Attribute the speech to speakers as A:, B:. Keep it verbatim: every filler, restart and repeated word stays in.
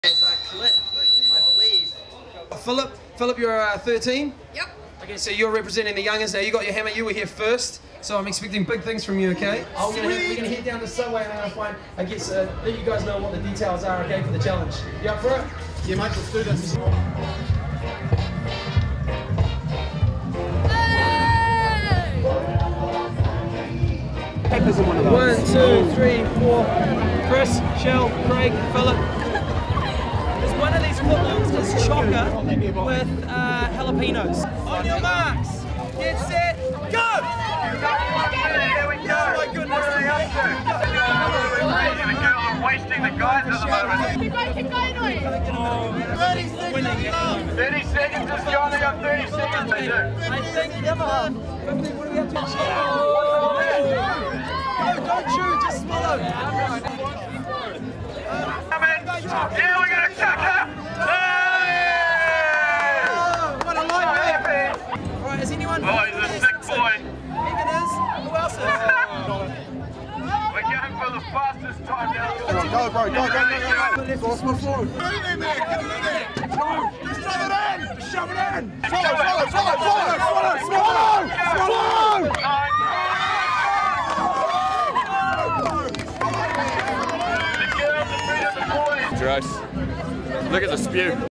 A: As uh, Clint, I believe. Philip, Philip, you're uh, thirteen?
B: Yep.
A: Okay, so you're representing the youngers now. You got your hammer, you were here first, so I'm expecting big things from you, okay? I'm gonna, we're going to head down the subway and I'm going to find, I guess, uh, let you guys know what the details are, okay, for the challenge. You up for it?
C: Yeah, mate, let's do this.
A: One, two, three, four. Chris, Shell, Craig, Philip.
D: There's one of these footlongs is chocker with uh, jalapenos. On your marks, get set, go!
E: Here we go!
D: Oh my goodness!
E: I'm wasting the guys at the moment.
B: Everybody can go now.
D: thirty seconds.
E: thirty seconds is gone, they got thirty seconds to do.
D: I think the other half. What do we have to do? Oh, no, don't chew, just swallow.
E: Come in. Yeah, we're going to chuck her.
D: Oh, what a light man. All right, is anyone?
E: Oh, he's a sick boy.
D: Megan is. Who else is?
E: We're going for the fastest time now.
C: Go, bro, go, go, go, go.
D: Force my forward.
C: Get in there, get in there. Go, just shove it in. Just shove it in. Swallow, swallow, swallow, swallow, swallow, swallow, swallow.
E: Let's get up the feet of the boys.
F: Gross. Look at the spew.